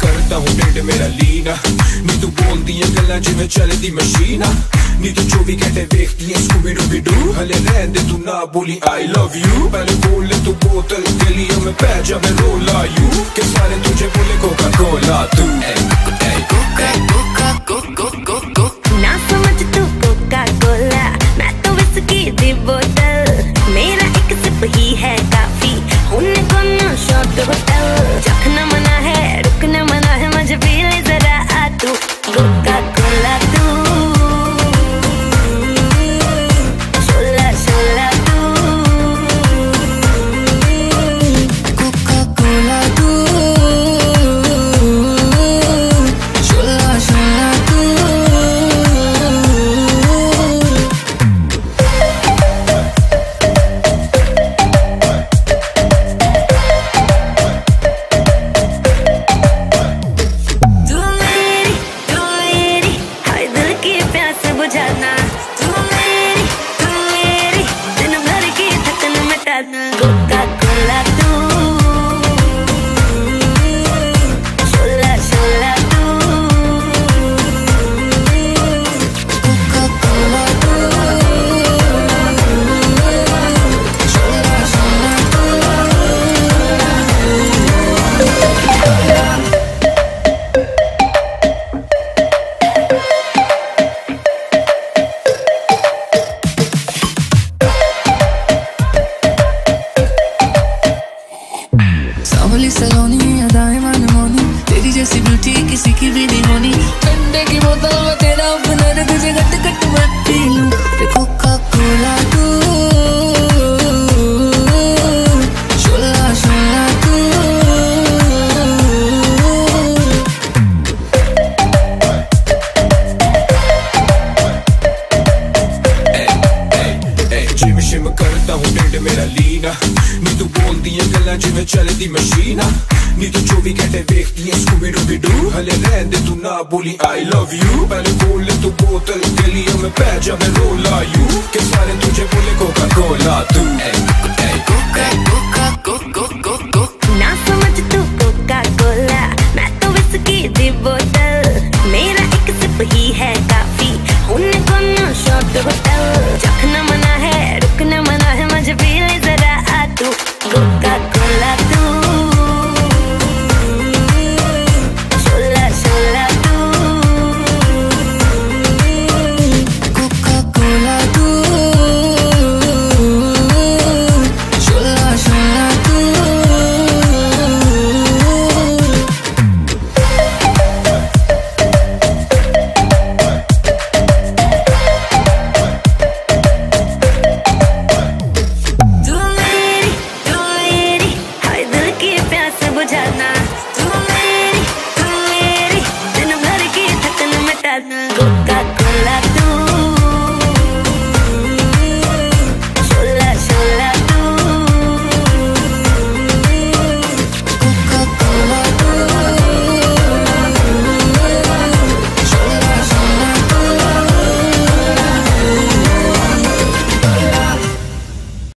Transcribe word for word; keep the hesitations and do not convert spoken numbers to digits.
करता हूँ ढिड मेरा लीना नी तू बोलदी है गल्लां जिवें चलदी मशीना नी तू चौबी घंटे वेखदी है स्कूबी डूबी डू हले रहन दे तू ना बोली आई लव यू पहले बोल ले तू बोतल गलियों में पै जावे रोला यू के सारे तुझे बोले कोका कोला तू कोका कोका कोका कोका ना समझ तू कोका कोला मैं तो विस्की दी बोतल मेरा एक सिप ही है काफी होने को ना शॉट होटल चखना मना है रुकना मना है मुझे पी ले जरा आ तू कोका कोला तू शोला शोला तू कोका कोला तू शोला शोला तू बुझाना तू मेरी तू मेरी दिन भर की थकन मिटाना कोका कोला तू शोला शोला तू कोका कोला तू शोला शोला तू सावली सलोनी अदाएं मनमोनी तेरी जैसी ब्यूटी किसी की भी नहीं होनी ठंडे की बोतल में तेरा अपना रे तुझे गट गट मैं पी लूं कोका कोला तू शोला शोला तू जिम शिम करता हूँ ढिड मेरा लीना नी तू बोलदी है गल्लां जिवें चलदी मशीना नी तू चौबी घंटे वेखदी है स्कूबी डूबी डू हले रहन दे तू ना बोली आई लव यू पहले बोल ले तू बोतल गलियों में पै जावे रोला यू के सारे तुझे बोले कोका कोला तू कोका कोका कोका कोका